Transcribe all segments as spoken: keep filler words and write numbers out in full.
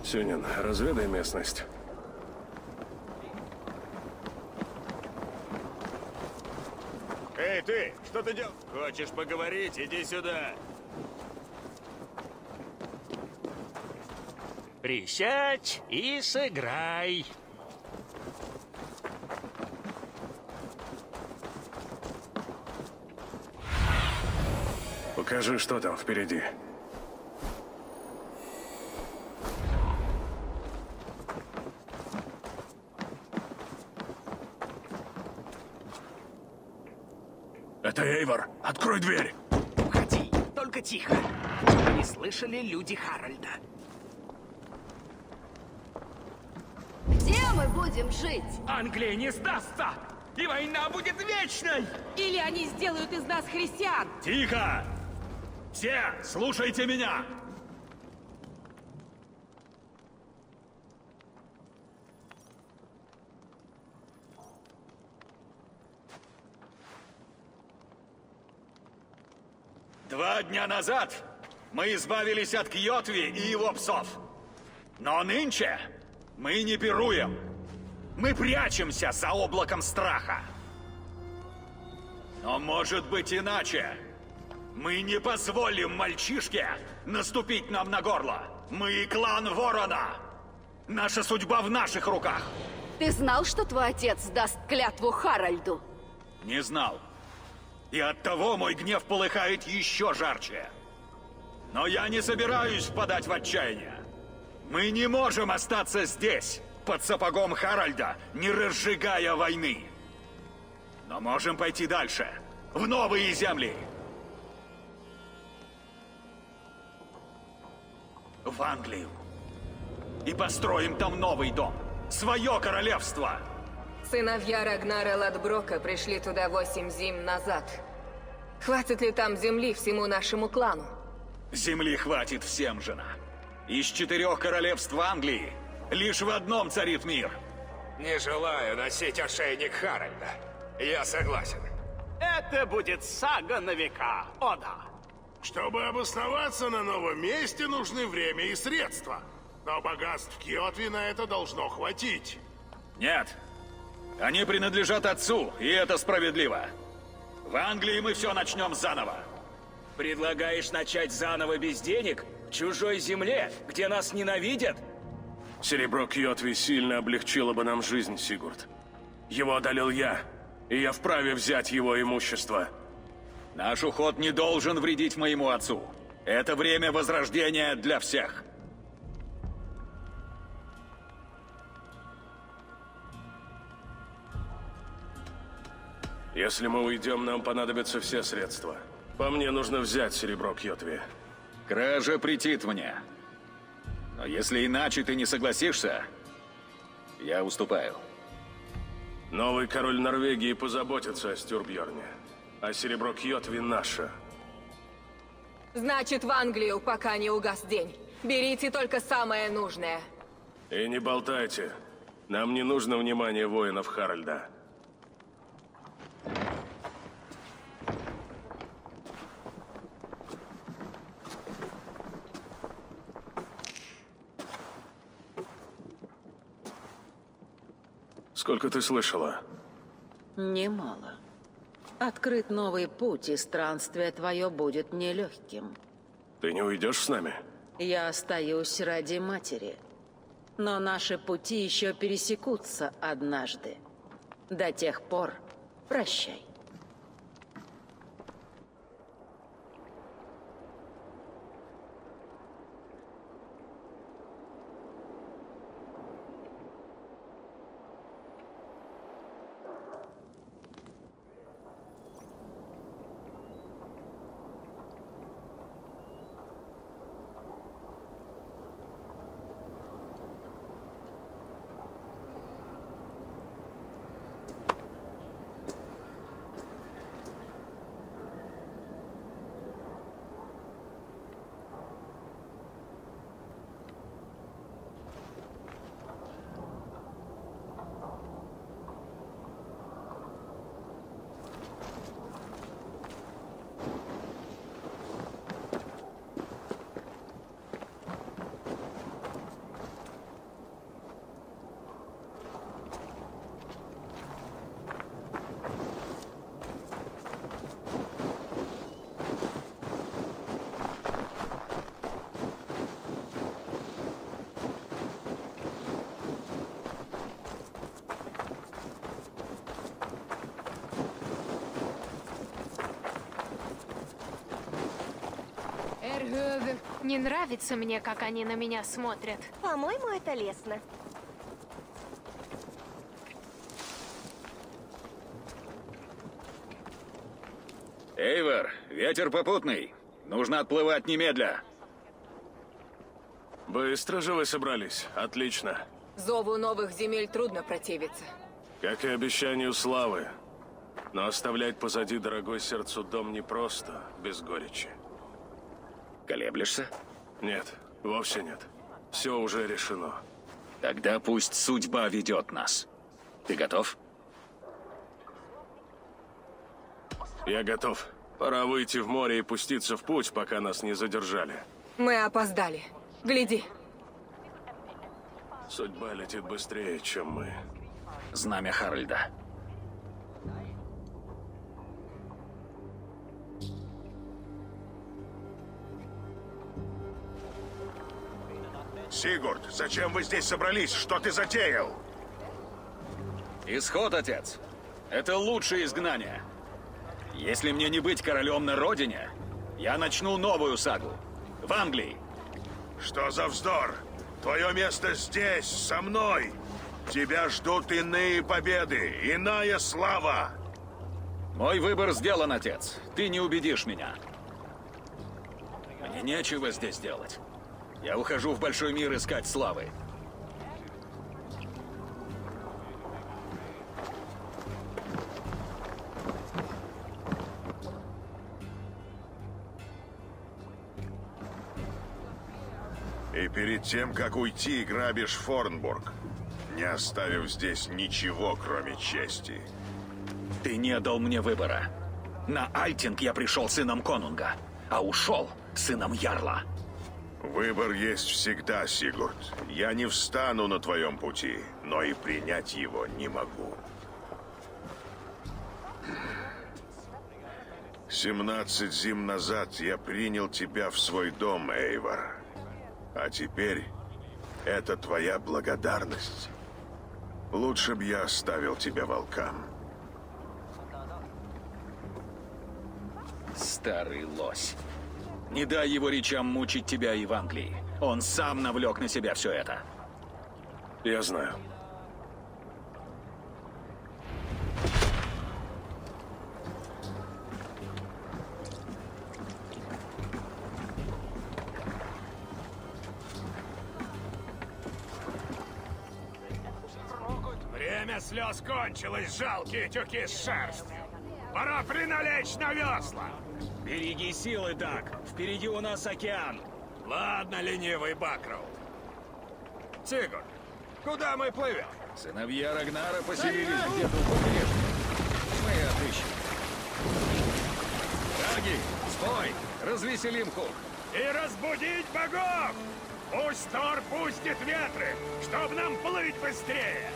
Сюнин, разведай местность. Эй, ты! Что ты делаешь? Хочешь поговорить? Иди сюда. Присядь и сыграй. Покажи, что там впереди. Это Эйвор. Открой дверь. Уходи, только тихо. Чтобы не слышали люди Харальда. Где мы будем жить? Англия не сдастся! И война будет вечной! Или они сделают из нас христиан? Тихо! Все, слушайте меня! Два дня назад мы избавились от Кьотви и его псов. Но нынче мы не пируем. Мы прячемся за облаком страха. Но может быть иначе. Мы не позволим мальчишке наступить нам на горло. Мы клан Ворона. Наша судьба в наших руках. Ты знал, что твой отец даст клятву Харальду? Не знал. И оттого мой гнев полыхает еще жарче. Но я не собираюсь впадать в отчаяние. Мы не можем остаться здесь, под сапогом Харальда, не разжигая войны. Но можем пойти дальше, в новые земли. В Англию. И построим там новый дом. Свое королевство. Сыновья Рагнара Ладброка пришли туда восемь зим назад. Хватит ли там земли всему нашему клану? Земли хватит всем, жена. Из четырех королевств Англии лишь в одном царит мир. Не желаю носить ошейник Харальда. Я согласен. Это будет сага на века, о да. Чтобы обосноваться на новом месте, нужны время и средства. Но богатств Кьотви на это должно хватить. Нет. Они принадлежат отцу, и это справедливо. В Англии мы все начнем заново. Предлагаешь начать заново без денег? В чужой земле, где нас ненавидят? Серебро Кьотви сильно облегчило бы нам жизнь, Сигурд. Его одолел я, и я вправе взять его имущество. Наш уход не должен вредить моему отцу. Это время возрождения для всех. Если мы уйдем, нам понадобятся все средства. По мне нужно взять серебро Кьотви. Кража претит мне. Но если иначе ты не согласишься, я уступаю. Новый король Норвегии позаботится о Стюрбьорне. А серебро Кьотви наше. Значит, в Англию, пока не угас день. Берите только самое нужное. И не болтайте. Нам не нужно внимание воинов Харальда. Сколько ты слышала? Немало. Открыт новый путь, и странствие твое будет нелегким. Ты не уйдешь с нами? Я остаюсь ради матери. Но наши пути еще пересекутся однажды. До тех пор прощай. Не нравится мне, как они на меня смотрят. По-моему, это лестно. Эйвор, ветер попутный. Нужно отплывать немедля. Быстро же вы собрались. Отлично. Зову новых земель трудно противиться. Как и обещанию славы. Но оставлять позади дорогой сердцу дом непросто, без горечи. Колеблешься? Нет, вовсе нет. Все уже решено. Тогда пусть судьба ведет нас. Ты готов? Я готов. Пора выйти в море и пуститься в путь, пока нас не задержали. Мы опоздали. Гляди. Судьба летит быстрее, чем мы. Знамя Харальда. Сигурд, зачем вы здесь собрались? Что ты затеял? Исход, отец. Это лучшее изгнание. Если мне не быть королем на родине, я начну новую сагу. В Англии. Что за вздор? Твое место здесь, со мной. Тебя ждут иные победы, иная слава. Мой выбор сделан, отец. Ты не убедишь меня. Мне нечего здесь делать. Я ухожу в большой мир искать славы. И перед тем, как уйти, грабишь Форнбург, не оставив здесь ничего, кроме чести. Ты не дал мне выбора. На Альтинг я пришел сыном конунга, а ушел сыном ярла. Выбор есть всегда, Сигурд. Я не встану на твоем пути, но и принять его не могу. Семнадцать зим назад я принял тебя в свой дом, Эйвор. А теперь это твоя благодарность. Лучше б я оставил тебя волкам. Старый лось. Не дай его речам мучить тебя и в Англии. Он сам навлек на себя все это. Я знаю. Время слез кончилось, жалкие тюки с шерстью. Пора приналечь на весла. Береги силы, так. Впереди у нас океан. Ладно, ленивый Бакроуд. Сигурд, куда мы плывем? Сыновья Рагнара поселились где-то у побережья. Мы отыщем. Раги, стой! Развеселим хук. И разбудить богов! Пусть Тор пустит ветры, чтоб нам плыть быстрее!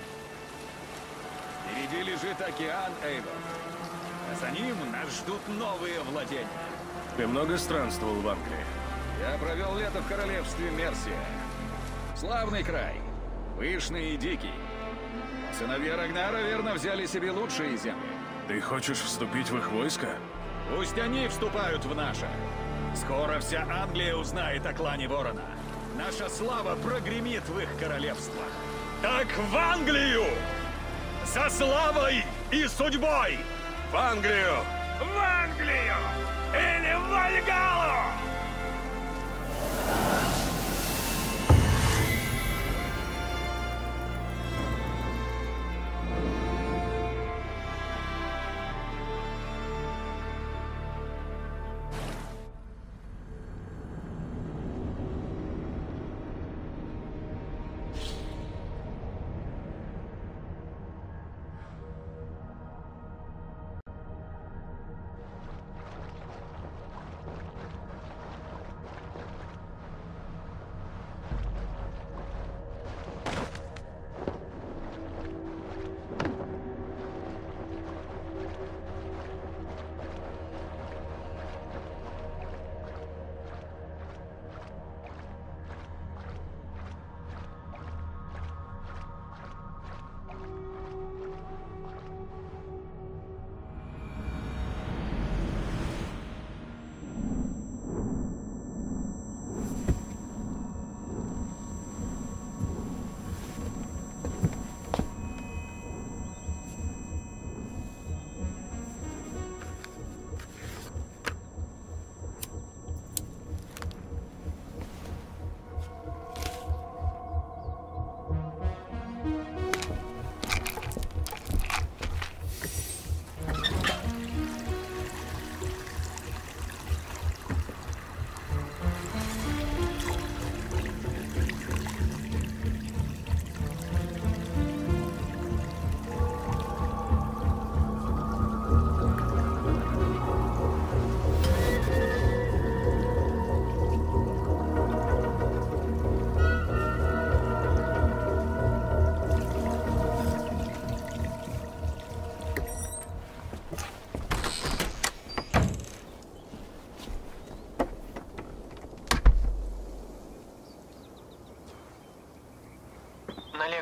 Впереди лежит океан, Эйвор. А за ним нас ждут новые владения. Ты много странствовал в Англии? Я провел лето в королевстве Мерсия. Славный край. Пышный и дикий. Сыновья Рагнара верно взяли себе лучшие земли. Ты хочешь вступить в их войско? Пусть они вступают в наше. Скоро вся Англия узнает о клане Ворона. Наша слава прогремит в их королевствах. Так в Англию! За славой и судьбой! В Англию! В Англию! Или в Вальгаллу!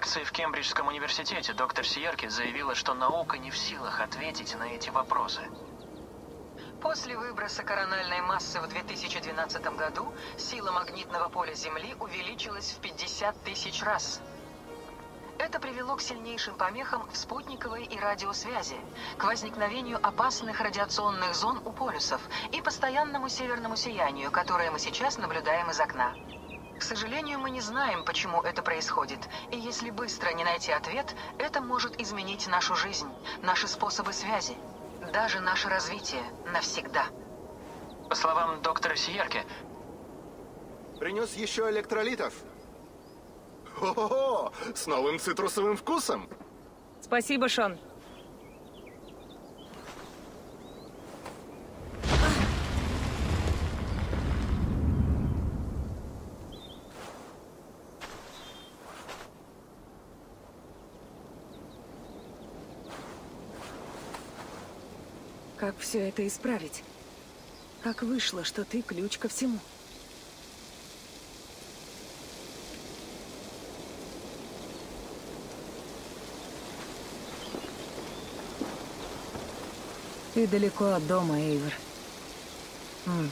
лекции в Кембриджском университете доктор Сиерки заявила, что наука не в силах ответить на эти вопросы. После выброса корональной массы в две тысячи двенадцатом году сила магнитного поля Земли увеличилась в пятьдесят тысяч раз. Это привело к сильнейшим помехам в спутниковой и радиосвязи, к возникновению опасных радиационных зон у полюсов и постоянному северному сиянию, которое мы сейчас наблюдаем из окна. К сожалению, мы не знаем, почему это происходит, и если быстро не найти ответ, это может изменить нашу жизнь, наши способы связи, даже наше развитие навсегда. По словам доктора Сиерки... Принес еще электролитов. О-хо-хо! С новым цитрусовым вкусом! Спасибо, Шон. Как все это исправить? Как вышло, что ты ключ ко всему? Ты далеко от дома, Эйвор. М.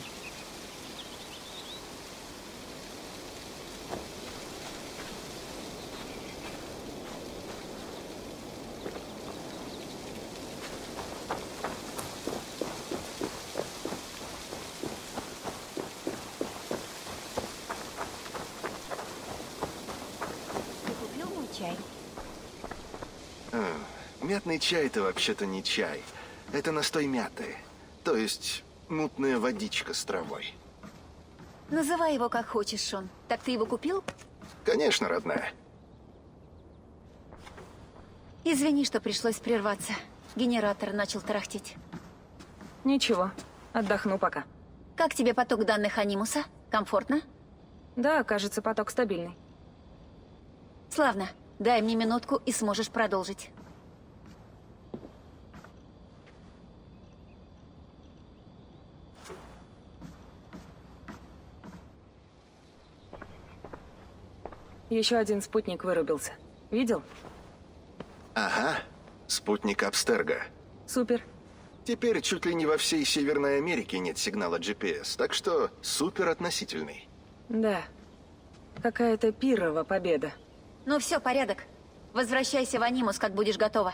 Ты купил мой чай? А, мятный чай — это вообще-то не чай. Это настой мяты. То есть мутная водичка с травой. Называй его как хочешь, Шон. Так ты его купил? Конечно, родная. Извини, что пришлось прерваться. Генератор начал тарахтеть. Ничего, отдохну пока. Как тебе поток данных Анимуса? Комфортно? Да, кажется, поток стабильный. Славно. Дай мне минутку, и сможешь продолжить. Еще один спутник вырубился. Видел? Ага, спутник Абстерго. Супер. Теперь чуть ли не во всей Северной Америке нет сигнала джи пи эс, так что супер относительный. Да. Какая-то пирова победа. Ну все, порядок. Возвращайся в Анимус, как будешь готова.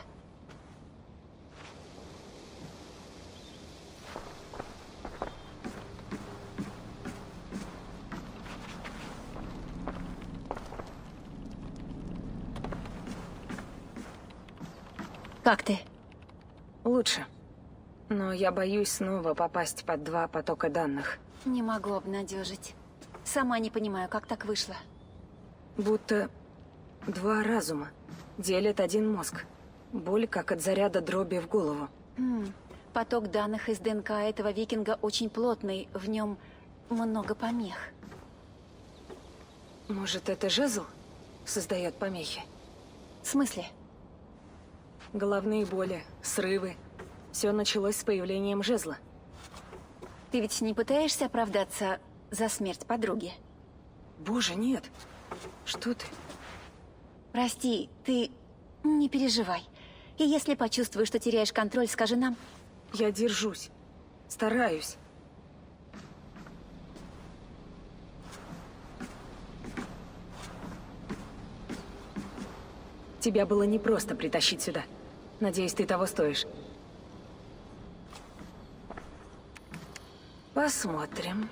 Как ты? Лучше. Но я боюсь снова попасть под два потока данных. Не могу обнадежить. Сама не понимаю, как так вышло. Будто два разума делят один мозг. Боль, как от заряда дроби в голову. М, Поток данных из ДНК этого викинга очень плотный. В нем много помех. Может, это жезл создает помехи? В смысле? Головные боли, срывы. Все началось с появлением жезла. Ты ведь не пытаешься оправдаться за смерть подруги? Боже, нет. Что ты? Прости, ты не переживай. И если почувствуешь, что теряешь контроль, скажи нам. Я держусь. Стараюсь. Тебя было непросто притащить сюда. Надеюсь, ты того стоишь. Посмотрим.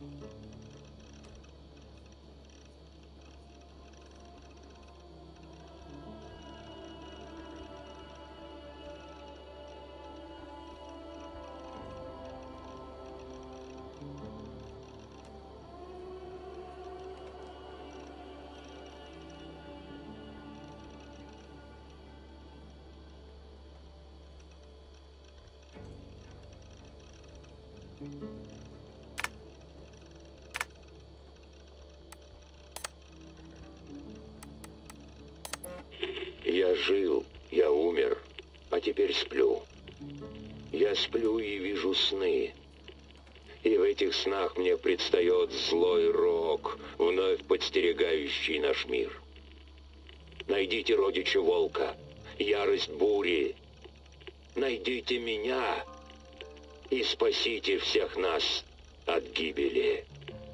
Я жил, я умер, а теперь сплю. Я сплю и вижу сны. И в этих снах мне предстает злой рок, вновь подстерегающий наш мир. Найдите родича волка, ярость бури. Найдите меня и спасите всех нас от гибели.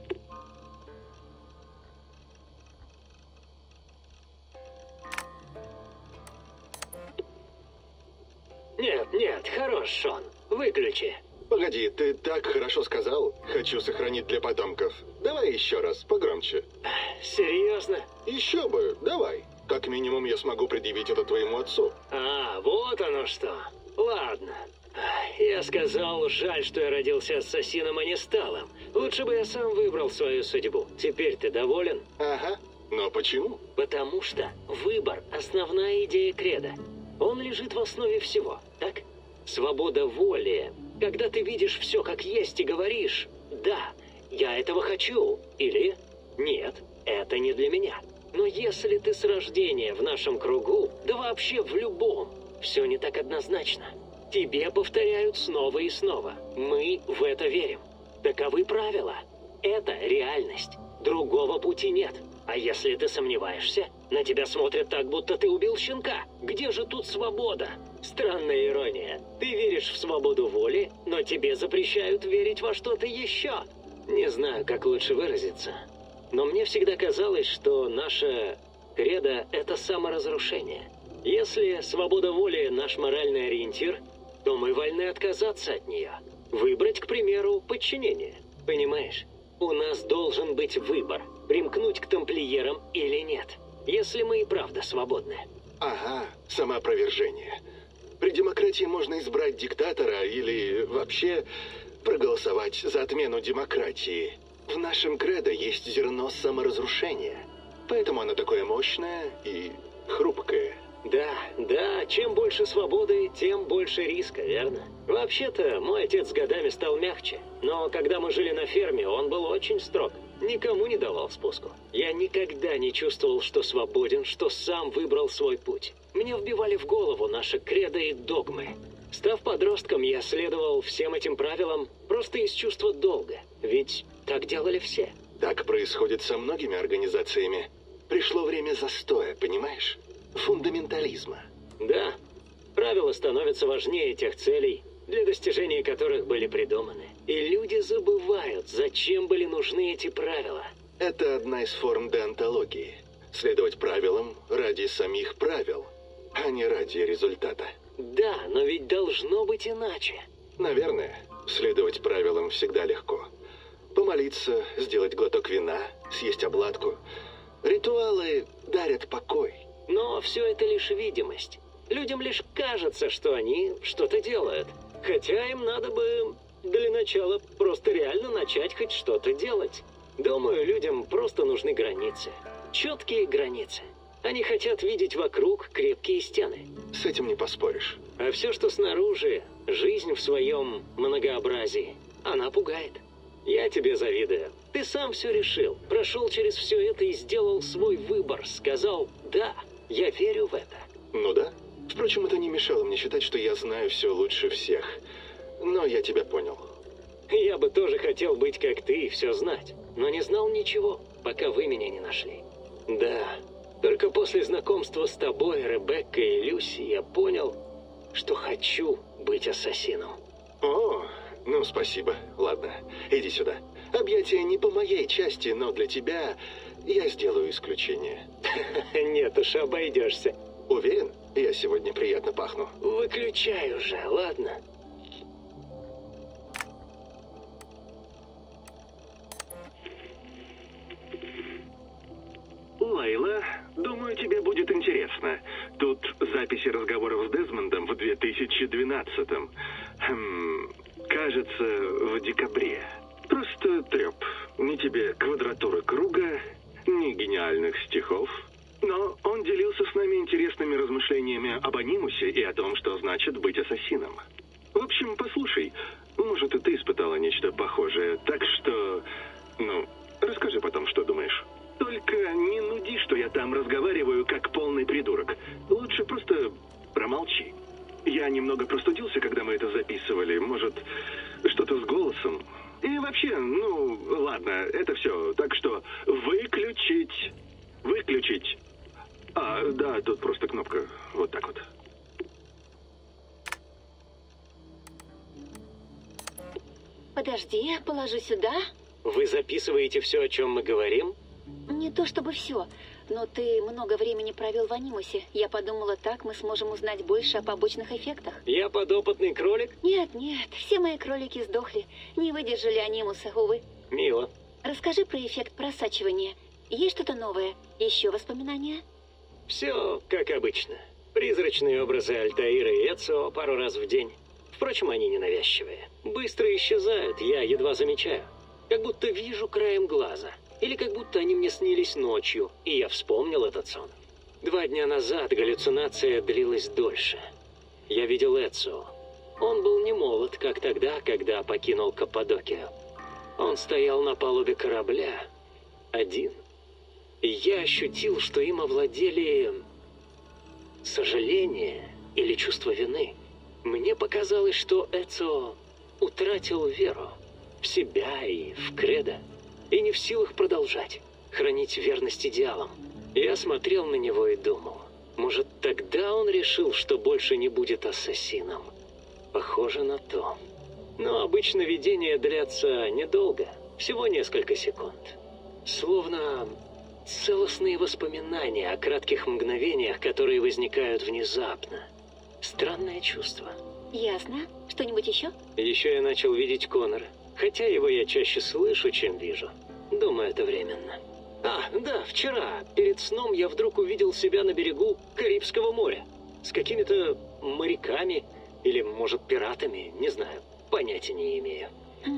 Нет, нет, хорош, Шон. Выключи. Погоди, ты так хорошо сказал. Хочу сохранить для потомков. Давай еще раз, погромче. Серьезно? Еще бы, давай. Как минимум я смогу предъявить это твоему отцу. А, вот оно что. Ладно. Я сказал, жаль, что я родился ассасином, а не Сталом. Лучше бы я сам выбрал свою судьбу. Теперь ты доволен? Ага. Но почему? Потому что выбор – основная идея кредо. Он лежит в основе всего, так? Свобода воли. Когда ты видишь все как есть и говоришь «да, я этого хочу» или «нет, это не для меня». Но если ты с рождения в нашем кругу, да вообще в любом, все не так однозначно. Тебе повторяют снова и снова. Мы в это верим. Таковы правила. Это реальность. Другого пути нет. А если ты сомневаешься, на тебя смотрят так, будто ты убил щенка. Где же тут свобода? Странная ирония. Ты веришь в свободу воли, но тебе запрещают верить во что-то еще. Не знаю, как лучше выразиться. Но мне всегда казалось, что наше кредо – это саморазрушение. Если свобода воли – наш моральный ориентир, то мы вольны отказаться от нее. Выбрать, к примеру, подчинение. Понимаешь? У нас должен быть выбор, примкнуть к тамплиерам или нет, если мы и правда свободны. Ага, самоопровержение. При демократии можно избрать диктатора или вообще проголосовать за отмену демократии. В нашем кредо есть зерно саморазрушения, поэтому оно такое мощное и хрупкое. Да, да, чем больше свободы, тем больше риска, верно? Вообще-то, мой отец с годами стал мягче, но когда мы жили на ферме, он был очень строг. Никому не давал спуску. Я никогда не чувствовал, что свободен, что сам выбрал свой путь. Мне вбивали в голову наши кредо и догмы. Став подростком, я следовал всем этим правилам просто из чувства долга. Ведь так делали все. Так происходит со многими организациями. Пришло время застоя, понимаешь? Фундаментализма. Да, правила становятся важнее тех целей, для достижения которых были придуманы. И люди забывают, зачем были нужны эти правила. Это одна из форм деонтологии. Следовать правилам ради самих правил, а не ради результата. Да, но ведь должно быть иначе. Наверное, следовать правилам всегда легко. Помолиться, сделать глоток вина, съесть обладку. Ритуалы дарят покой. Но все это лишь видимость. Людям лишь кажется, что они что-то делают. Хотя им надо бы для начала просто реально начать хоть что-то делать. Думаю, людям просто нужны границы. Четкие границы. Они хотят видеть вокруг крепкие стены. С этим не поспоришь. А все, что снаружи, жизнь в своем многообразии, она пугает. Я тебе завидую. Ты сам все решил, прошел через все это и сделал свой выбор. Сказал «да». Я верю в это. Ну да. Впрочем, это не мешало мне считать, что я знаю все лучше всех. Но я тебя понял. Я бы тоже хотел быть как ты и все знать. Но не знал ничего, пока вы меня не нашли. Да, только после знакомства с тобой, Ребеккой и Люси, я понял, что хочу быть ассасином. О, ну спасибо. Ладно, иди сюда. Объятия не по моей части, но для тебя я сделаю исключение. Нет уж, обойдешься. Уверен? Я сегодня приятно пахну. Выключай уже, ладно? ясно. Тут записи разговоров с Дезмондом в две тысячи двенадцатом. Хм, кажется, в декабре. Просто треп. Ни тебе квадратуры круга, ни гениальных стихов. Но он делился с нами интересными размышлениями об анимусе и о том, что значит быть ассасином. В общем, послушай, может, и ты испытала нечто похожее, так что, ну, расскажи потом, что думаешь. Только не нуди, что я там разговариваю, как полный придурок. Лучше просто промолчи. Я немного простудился, когда мы это записывали. Может, что-то с голосом. И вообще, ну, ладно, это все. Так что выключить. Выключить. А, да, тут просто кнопка. Вот так вот. Подожди, я положу сюда. Вы записываете все, о чем мы говорим? Не то чтобы все, но ты много времени провел в анимусе. Я подумала, так мы сможем узнать больше о побочных эффектах. Я подопытный кролик? Нет, нет, все мои кролики сдохли. Не выдержали анимуса, увы. Мило. Расскажи про эффект просачивания. Есть что-то новое? Еще воспоминания? Все как обычно. Призрачные образы Альтаира и Эцио пару раз в день. Впрочем, они ненавязчивые. Быстро исчезают, я едва замечаю. Как будто вижу краем глаза. Или как будто они мне снились ночью, и я вспомнил этот сон. Два дня назад галлюцинация длилась дольше. Я видел Эцио. Он был не молод, как тогда, когда покинул Каппадокию. Он стоял на палубе корабля, один. И я ощутил, что им овладели сожаление или чувство вины. Мне показалось, что Эцио утратил веру в себя и в кредо, и не в силах продолжать, хранить верность идеалам. Я смотрел на него и думал, может, тогда он решил, что больше не будет ассасином. Похоже на то. Но обычно видения длятся недолго, всего несколько секунд. Словно целостные воспоминания о кратких мгновениях, которые возникают внезапно. Странное чувство. Ясно. Что-нибудь еще? Еще я начал видеть Коннора. Хотя его я чаще слышу, чем вижу. Думаю, это временно. А, да, вчера, перед сном, я вдруг увидел себя на берегу Карибского моря. С какими-то моряками или, может, пиратами, не знаю. Понятия не имею.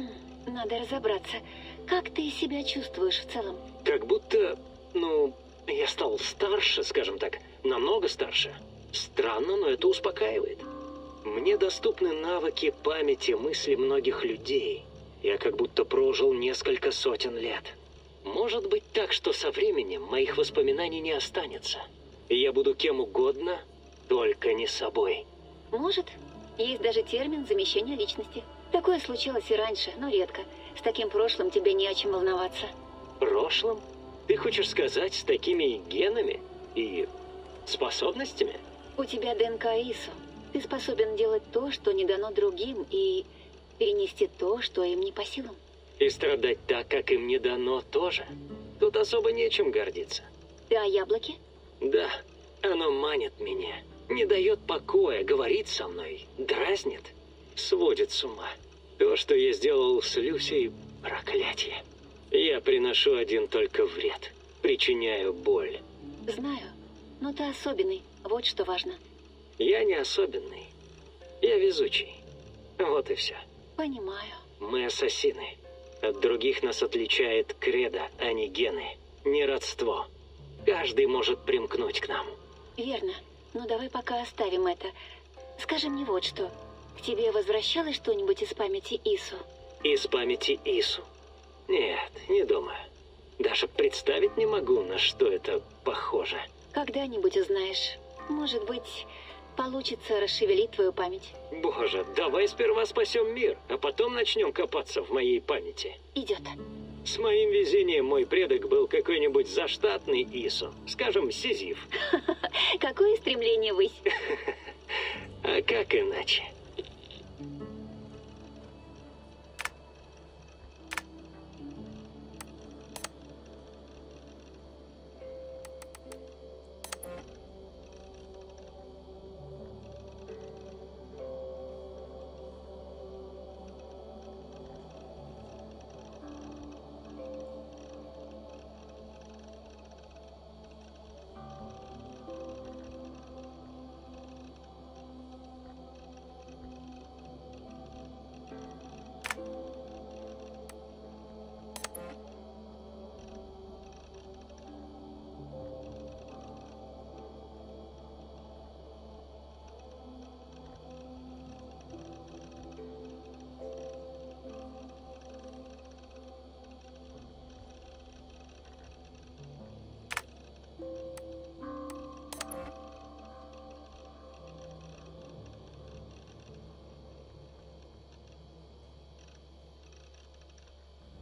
Надо разобраться. Как ты себя чувствуешь в целом? Как будто, ну, я стал старше, скажем так, намного старше. Странно, но это успокаивает. Мне доступны навыки памяти мысли многих людей. Я как будто прожил несколько сотен лет. Может быть так, что со временем моих воспоминаний не останется. И я буду кем угодно, только не собой. Может. Есть даже термин замещения личности. Такое случалось и раньше, но редко. С таким прошлым тебе не о чем волноваться. Прошлым? Ты хочешь сказать, с такими генами и способностями? У тебя ДНК ИСУ. Ты способен делать то, что не дано другим, и перенести то, что им не по силам. И страдать так, как им не дано, тоже. Тут особо нечем гордиться. Ты о яблоке? Да, оно манит меня. Не дает покоя, говорит со мной, дразнит, сводит с ума. То, что я сделал с Люсей, проклятие. Я приношу один только вред, причиняю боль. Знаю, но ты особенный, вот что важно. Я не особенный, я везучий. Вот и все. Понимаю. Мы ассасины. От других нас отличает кредо, а не гены. Не родство. Каждый может примкнуть к нам. Верно. Ну давай пока оставим это. Скажи мне вот что. К тебе возвращалось что-нибудь из памяти Ису? Из памяти Ису? Нет, не думаю. Даже представить не могу, на что это похоже. Когда-нибудь узнаешь. Может быть, получится расшевелить твою память. Боже, давай сперва спасем мир, а потом начнем копаться в моей памяти. Идет. С моим везением мой предок был какой-нибудь заштатный Ису. Скажем, Сизиф. Какое стремление ввысь. А как иначе?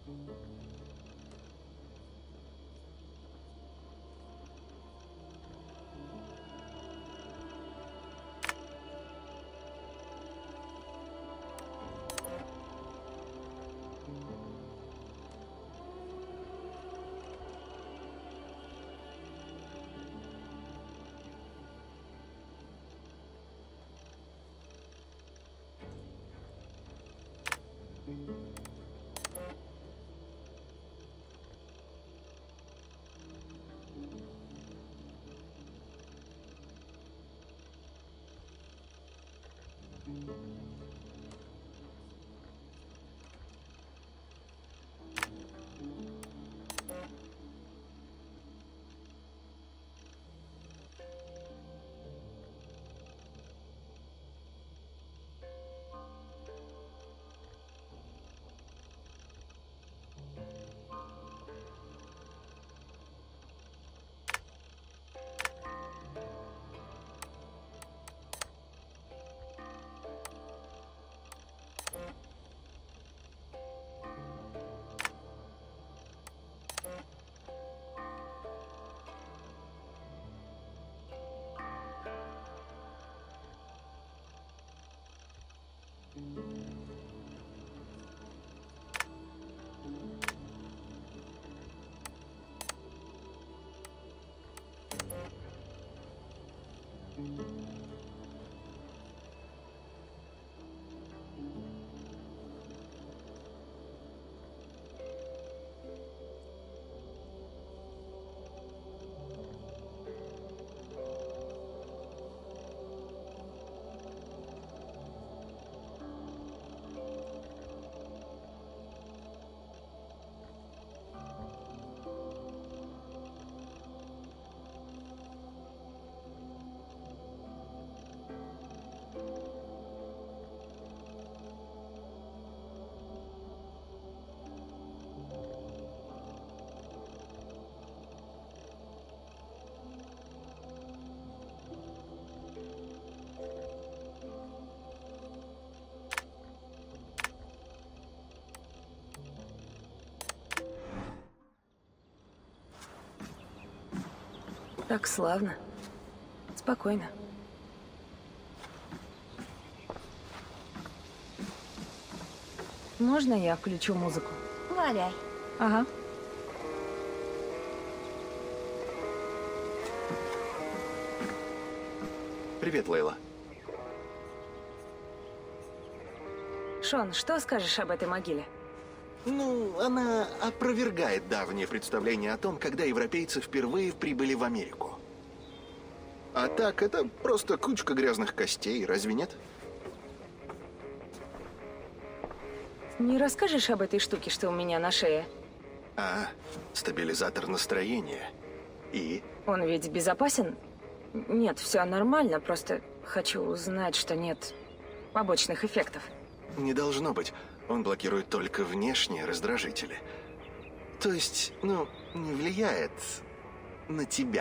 Так славно. Спокойно. Можно я включу музыку? Валяй. Ага. Привет, Лейла. Шон, что скажешь об этой могиле? Ну, она опровергает давнее представление о том, когда европейцы впервые прибыли в Америку. А так, это просто кучка грязных костей, разве нет? Не расскажешь об этой штуке, что у меня на шее? А, стабилизатор настроения. И? Он ведь безопасен? Нет, все нормально, просто хочу узнать, что нет побочных эффектов. Не должно быть. Он блокирует только внешние раздражители. То есть, ну, не влияет на тебя.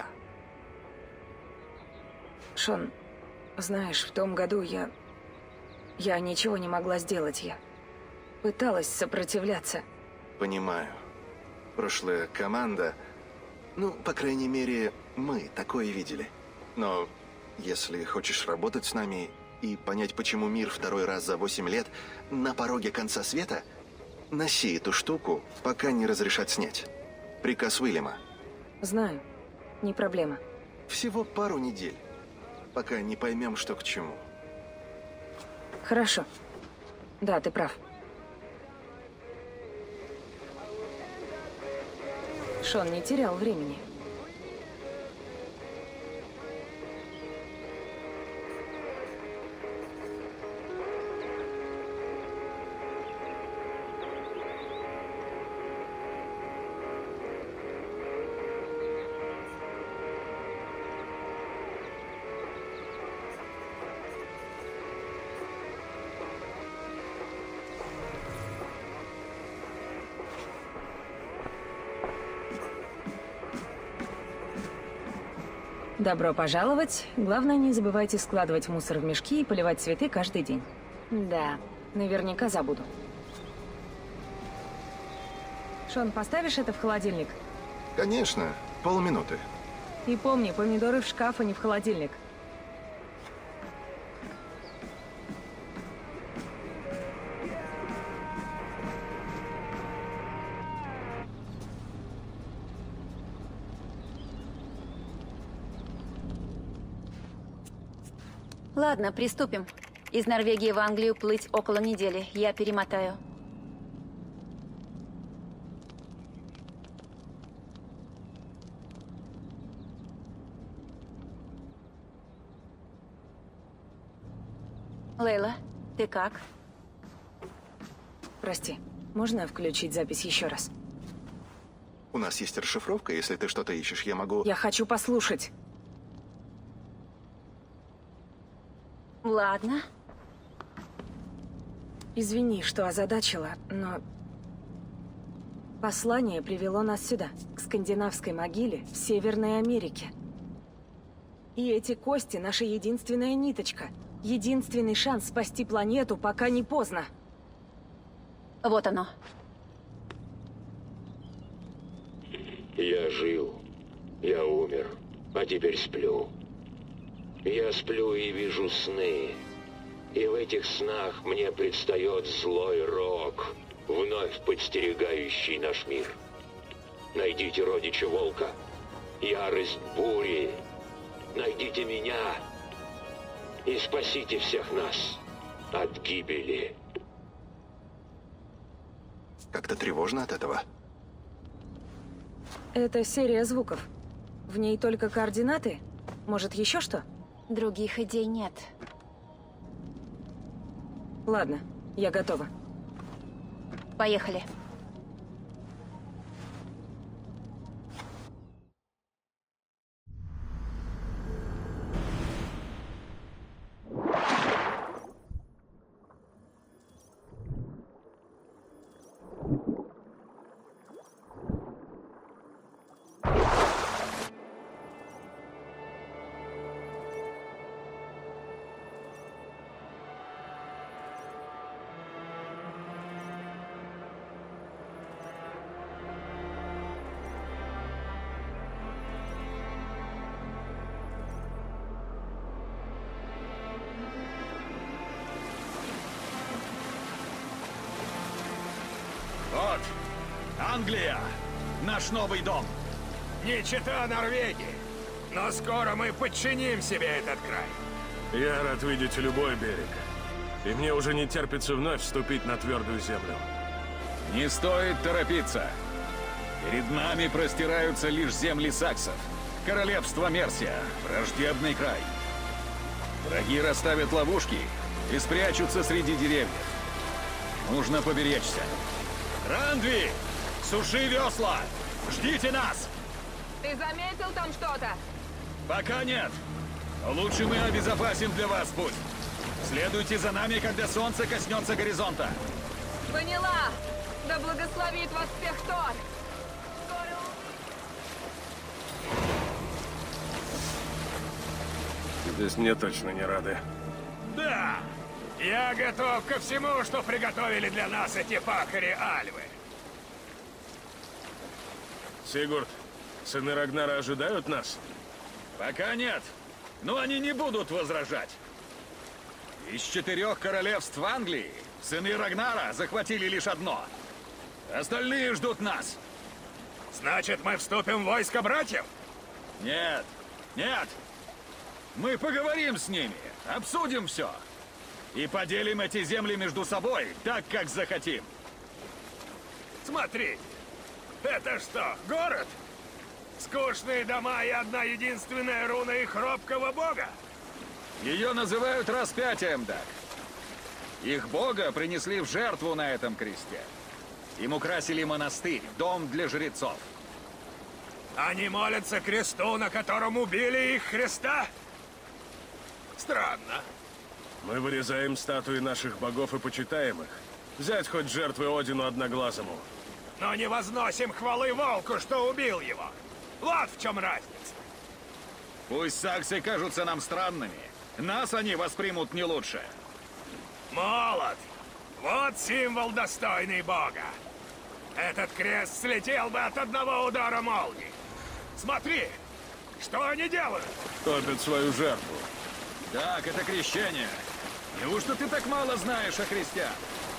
Шон, знаешь, в том году я... Я ничего не могла сделать. Я пыталась сопротивляться. Понимаю. Прошлая команда... Ну, по крайней мере, мы такое видели. Но если хочешь работать с нами и понять, почему мир второй раз за восемь лет на пороге конца света, носи эту штуку, пока не разрешат снять. Приказ Уильяма. Знаю. Не проблема. Всего пару недель, пока не поймем, что к чему. Хорошо. Да, ты прав. Шон не терял времени. Добро пожаловать. Главное, не забывайте складывать мусор в мешки и поливать цветы каждый день. Да, наверняка забуду. Шон, поставишь это в холодильник? Конечно, полминуты. И помни, помидоры в шкаф, а не в холодильник. Ладно, приступим. Из Норвегии в Англию плыть около недели. Я перемотаю. Лейла, ты как? Прости, можно включить запись еще раз? У нас есть расшифровка, если ты что-то ищешь, я могу... Я хочу послушать. Ладно. Извини, что озадачила, но... Послание привело нас сюда, к скандинавской могиле в Северной Америке. И эти кости — наша единственная ниточка. Единственный шанс спасти планету, пока не поздно. Вот оно. Я жил, я умер, а теперь сплю. Я сплю и вижу сны. И в этих снах мне предстает злой рок, вновь подстерегающий наш мир. Найдите родича волка, ярость бури. Найдите меня и спасите всех нас от гибели. Как-то тревожно от этого. Это серия звуков. В ней только координаты? Может, еще что? Других идей нет. Ладно, я готова. Поехали. Вот, Англия, наш новый дом. Не чета Норвегии, но скоро мы подчиним себе этот край. Я рад видеть любой берег. И мне уже не терпится вновь вступить на твердую землю. Не стоит торопиться. Перед нами простираются лишь земли саксов. Королевство Мерсия, враждебный край. Враги расставят ловушки и спрячутся среди деревьев. Нужно поберечься. Рандви! Суши весла! Ждите нас! Ты заметил там что-то? Пока нет. Но лучше мы обезопасим для вас путь. Следуйте за нами, когда солнце коснется горизонта. Поняла! Да благословит вас всех Тор! Здесь мне точно не рады. Да! Я готов ко всему, что приготовили для нас эти пахари Альвы. Сигурд, сыны Рагнара ожидают нас? Пока нет, но они не будут возражать. Из четырех королевств Англии сыны Рагнара захватили лишь одно. Остальные ждут нас. Значит, мы вступим в войско братьев? Нет, нет. Мы поговорим с ними, обсудим все. И поделим эти земли между собой, так, как захотим. Смотри, это что, город? Скучные дома и одна единственная руна их робкого бога? Ее называют распятием, Даг. Их бога принесли в жертву на этом кресте. Им украсили монастырь, дом для жрецов. Они молятся кресту, на котором убили их Христа? Странно. Мы вырезаем статуи наших богов и почитаем их. Взять хоть жертвы Одину Одноглазому. Но не возносим хвалы волку, что убил его. Вот в чем разница. Пусть саксы кажутся нам странными. Нас они воспримут не лучше. Молот. Вот символ, достойный бога. Этот крест слетел бы от одного удара молнии. Смотри, что они делают? Топят свою жертву. Так, это крещение. Неужто ты так мало знаешь о христиан?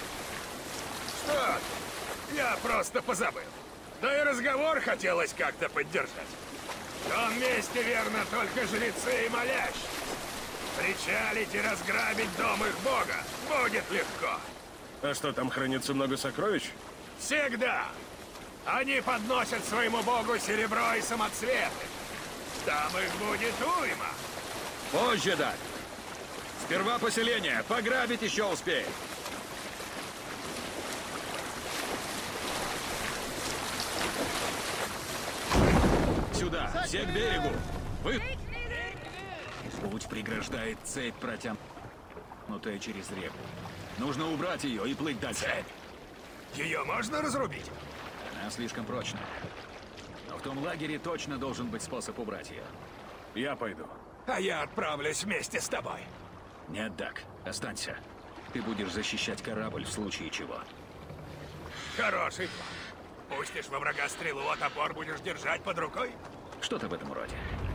Что? Я просто позабыл. Да и разговор хотелось как-то поддержать. В том месте, верно, только жрецы и молящие. Причалить и разграбить дом их бога будет легко. А что, там хранится много сокровищ? Всегда. Они подносят своему богу серебро и самоцветы. Там их будет уйма. Позже, да. Сперва поселение. Пограбить еще успеем. Сюда, все к берегу. Вы... Путь преграждает цепь, протянутая через реку. Нужно убрать ее и плыть дальше. Цепь? Ее можно разрубить? Она слишком прочная. Но в том лагере точно должен быть способ убрать ее. Я пойду. А я отправлюсь вместе с тобой. Нет, Дак, останься. Ты будешь защищать корабль в случае чего. Хороший план. Пустишь во врага стрелу, а топор будешь держать под рукой? Что-то в этом роде.